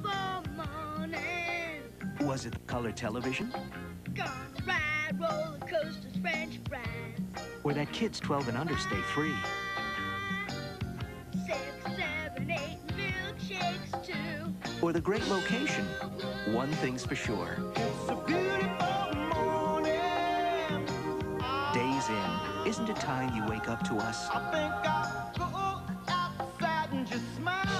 beautiful morning. Was it color television? Gonna ride roller coasters, French fries. Or that kids 12 and under stay free? 6, 7, 8 milkshakes too. Or the great location? One thing's for sure. It's a beautiful morning. Days in, isn't it time you wake up to us? I think I'll go outside and just smile.